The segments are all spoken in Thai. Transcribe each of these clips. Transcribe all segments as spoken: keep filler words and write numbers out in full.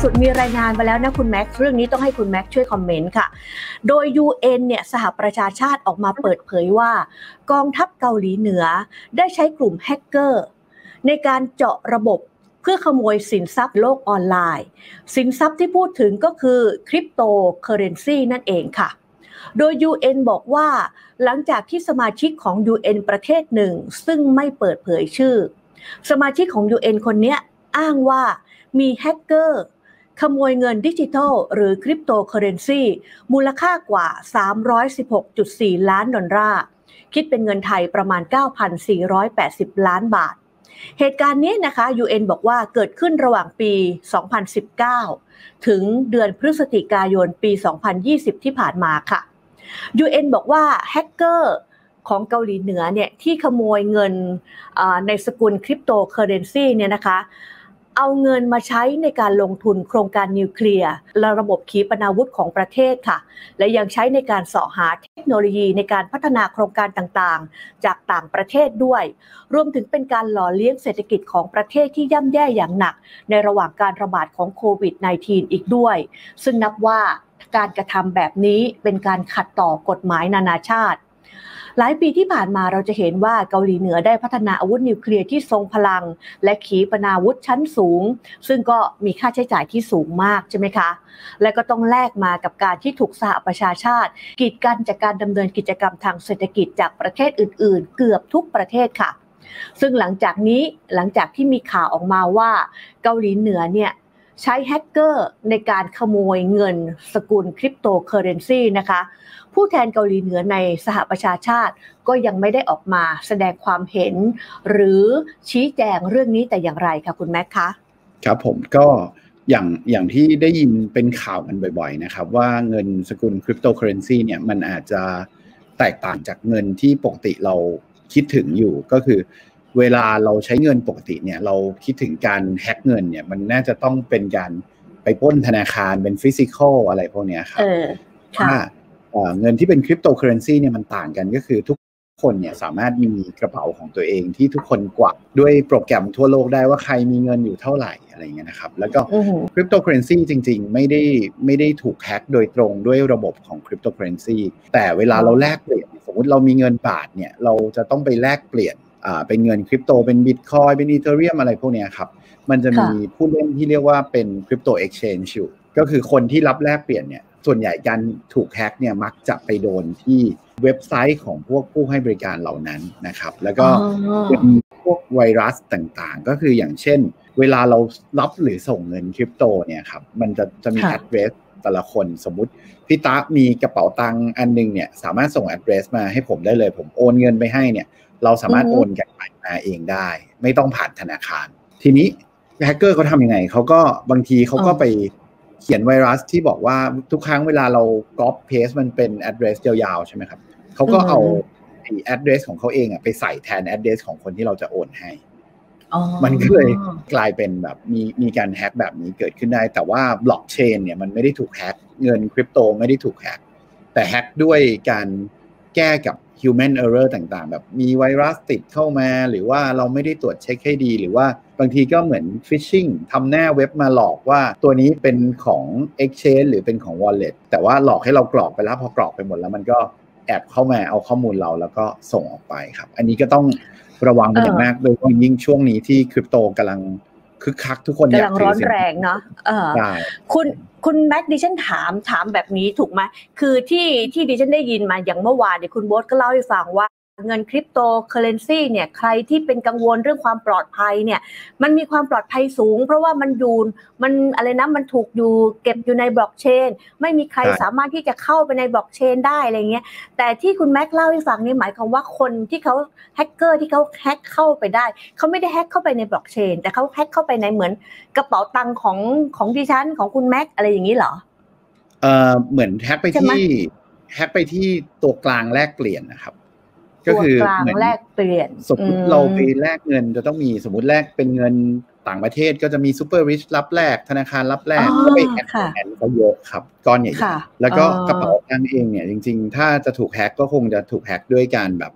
สุดมีรายงานมาแล้วนะคุณแม็กซ์เรื่องนี้ต้องให้คุณแม็กซ์ช่วยคอมเมนต์ค่ะโดย ยู เอ็น เนี่ยสหประชาชาติออกมาเปิดเผยว่ากองทัพเกาหลีเหนือได้ใช้กลุ่มแฮกเกอร์ในการเจาะระบบเพื่อขโมยสินทรัพย์โลกออนไลน์สินทรัพย์ที่พูดถึงก็คือคริปโตเคอเรนซีนั่นเองค่ะโดย ยู เอ็น บอกว่าหลังจากที่สมาชิกของ ยู เอ็น ประเทศหนึ่งซึ่งไม่เปิดเผยชื่อสมาชิกของ ยู เอ็น คนนี้อ้างว่ามีแฮกเกอร์ขโมยเงินดิจิทัลหรือคริปโตเคอเรนซีมูลค่ากว่า สามร้อยสิบหกจุดสี่ ล้านดอลลาร์คิดเป็นเงินไทยประมาณ เก้าพันสี่ร้อยแปดสิบ ล้านบาทเหตุการณ์นี้นะคะ ยู เอ็น บอกว่าเกิดขึ้นระหว่างปี สองพันสิบเก้า ถึงเดือนพฤศจิกายนปี สองพันยี่สิบ ที่ผ่านมาค่ะ ยู เอ็น บอกว่าแฮกเกอร์ของเกาหลีเหนือเนี่ยที่ขโมยเงินในสกุลคริปโตเคอเรนซีเนี่ยนะคะเอาเงินมาใช้ในการลงทุนโครงการนิวเคลียร์และระบบขีปนาวุธของประเทศค่ะและยังใช้ในการเสาะหาเทคโนโลยีในการพัฒนาโครงการต่างๆจากต่างประเทศด้วยรวมถึงเป็นการหล่อเลี้ยงเศรษฐกิจของประเทศที่ย่ำแย่อย่างหนักในระหว่างการระบาดของโควิด สิบเก้า อีกด้วยซึ่งนับว่าการกระทำแบบนี้เป็นการขัดต่อกฎหมายนานาชาติหลายปีที่ผ่านมาเราจะเห็นว่าเกาหลีเหนือได้พัฒนาอาวุธนิวเคลียร์ที่ทรงพลังและขีปนาวุธชั้นสูงซึ่งก็มีค่าใช้จ่ายที่สูงมากใช่ไหมคะและก็ต้องแลกมากับการที่ถูกสหประชาชาติกีดกันจากการดำเนินกิจกรรมทางเศรษฐกิจจากประเทศอื่นๆเกือบทุกประเทศค่ะซึ่งหลังจากนี้หลังจากที่มีข่าวออกมาว่าเกาหลีเหนือเนี่ยใช้แฮกเกอร์ในการขโมยเงินสกุลคริปโตเคอเรนซีนะคะผู้แทนเกาหลีเหนือในสหประชาชาติก็ยังไม่ได้ออกมาแสดงความเห็นหรือชี้แจงเรื่องนี้แต่อย่างไรคะคุณแม็กคะครับผมก็อย่างอย่างที่ได้ยินเป็นข่าวกันบ่อยๆนะครับว่าเงินสกุลคริปโตเคอเรนซีเนี่ยมันอาจจะแตกต่างจากเงินที่ปกติเราคิดถึงอยู่ก็คือเวลาเราใช้เงินปกติเนี่ยเราคิดถึงการแฮกเงินเนี่ยมันน่าจะต้องเป็นการไปปล้นธนาคารเป็นฟิสิคอลอะไรพวกนี้ครับถ้าเงินที่เป็นคริปโตเคอเรนซีเนี่ยมันต่างกันก็คือทุกคนเนี่ยสามารถมีกระเป๋าของตัวเองที่ทุกคนกวักด้วยโปรแกรมทั่วโลกได้ว่าใครมีเงินอยู่เท่าไหร่อะไรเงี้ยนะครับแล้วก็คริปโตเคอเรนซีจริงๆไม่ได้ไม่ได้ถูกแฮกโดยตรงด้วยระบบของคริปโตเคอเรนซีแต่เวลาเราแลกเปลี่ยนสมมติเรามีเงินบาทเนี่ยเราจะต้องไปแลกเปลี่ยนอ่าเป็นเงินคริปโตเป็นบิตคอยน์เป็นอีเธอเรียมอะไรพวกนี้ครับมันจะมีผู้เล่นที่เรียกว่าเป็นคริปโตเอ็กชแนนจ์อยู่ก็คือคนที่รับแลกเปลี่ยนเนี่ยส่วนใหญ่การถูกแฮกเนี่ยมักจะไปโดนที่เว็บไซต์ของพวกผู้ให้บริการเหล่านั้นนะครับแล้วก็เป็นพวกไวรัสต่างๆก็คืออย่างเช่นเวลาเรารับหรือส่งเงินคริปโตเนี่ยครับมันจะจะมี address แต่ละคนสมมุติพี่ตามีกระเป๋าตังค์อันนึงเนี่ยสามารถส่ง address มาให้ผมได้เลยผมโอนเงินไปให้เนี่ยเราสามารถโอนกันไปมาเองได้ไม่ต้องผ่านธนาคารทีนี้แฮกเกอร์เขาทำยังไงเขาก็บางทีเขาก็ไปเขียนไวรัสที่บอกว่าทุกครั้งเวลาเรา copy paste มันเป็น address ยาวๆใช่ไหมครับเขาก็เอา address ของเขาเองอะไปใส่แทน address ของคนที่เราจะโอนให้มันก็เลยกลายเป็นแบบมีมีการแฮกแบบนี้เกิดขึ้นได้แต่ว่าบล็อกเชนเนี่ยมันไม่ได้ถูกแฮกเงินคริปโตไม่ได้ถูกแฮกแต่แฮกด้วยการแก้กับ human error ต่างๆแบบมีไวรัสติดเข้ามาหรือว่าเราไม่ได้ตรวจเช็คให้ดีหรือว่าบางทีก็เหมือน phishing ทำหน้าเว็บมาหลอกว่าตัวนี้เป็นของ exchange หรือเป็นของ wallet แต่ว่าหลอกให้เรากรอกไปแล้วพอกรอกไปหมดแล้วมันก็แอบเข้ามาเอาข้อมูลเราแล้วก็ส่งออกไปครับอันนี้ก็ต้องระวังเป็นอย่างมากโดยเฉพาะยิ่งช่วงนี้ที่คริปโตกำลังคึกคักทุกคนอยากถือร้อนแรงเนาะเออคุณคุณแม็กดิฉันถามถามแบบนี้ถูกไหมคือที่ที่ดิฉันได้ยินมาอย่างเมื่อวานเนี่ยคุณโบ๊ทก็เล่าให้ฟังว่าเงินคริปโตเคอเรนซีเนี่ยใครที่เป็นกังวลเรื่องความปลอดภัยเนี่ยมันมีความปลอดภัยสูงเพราะว่ามันอยู่มันอะไรนะมันถูกอยู่เก็บอยู่ในบล็อกเชนไม่มีใครสามารถที่จะเข้าไปในบล็อกเชนได้อะไรเงี้ยแต่ที่คุณแม็กเล่าให้ฟังนี่หมายความว่าคนที่เขาแฮกเกอร์ที่เขาแฮกเข้าไปได้เขาไม่ได้แฮกเข้าไปในบล็อกเชนแต่เขาแฮกเข้าไปในเหมือนกระเป๋าตังค์ของของดิฉันของคุณแม็กอะไรอย่างนี้เหรอเออเหมือนแฮกไปที่แฮกไปที่ตัวกลางแลกเปลี่ยนนะครับก็คือเหมือนแลกเปลี่ยนสมมติเราไปแลกเงินจะต้องมีสมมติแลกเป็นเงินต่างประเทศก็จะมีซูเปอร์ริชรับแลกธนาคารรับแลกก็ไปแอดแอนเขาเยอะครับก้อนใหญ่ๆแล้วก็กระเป๋าตังค์เองเนี่ยจริงๆถ้าจะถูกแฮกก็คงจะถูกแฮกด้วยการแบบ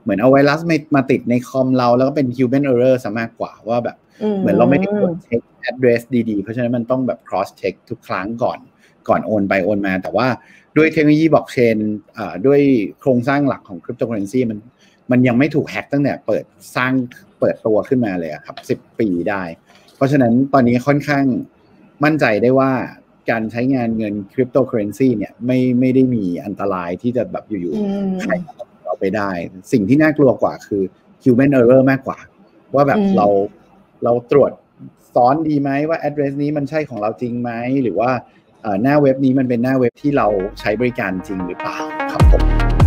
เหมือนเอาไวรัสมาติดในคอมเราแล้วก็เป็น human error ซะมากกว่าว่าแบบเหมือนเราไม่ได้กดเช็ค address ดีๆเพราะฉะนั้นมันต้องแบบ cross check ทุกครั้งก่อนก่อนโอนไปโอนมาแต่ว่าด้วยเทคโนโลยีบล็อกเชนอ่าด้วยโครงสร้างหลักของ cryptocurrency มันมันยังไม่ถูกแฮ็กตั้งแต่เปิดสร้างเปิดตัวขึ้นมาเลยครับสิบปีได้เพราะฉะนั้นตอนนี้ค่อนข้างมั่นใจได้ว่าการใช้งานเงิน cryptocurrency เนี่ยไม่ไม่ได้มีอันตรายที่จะแบบอยู่ๆใครเอาไปได้สิ่งที่น่ากลัวกว่าคือ human error มากกว่าว่าแบบเราเราตรวจซ้อนดีไหมว่า address นี้มันใช่ของเราจริงไหมหรือว่าหน้าเว็บนี้มันเป็นหน้าเว็บที่เราใช้บริการจริงหรือเปล่าครับผม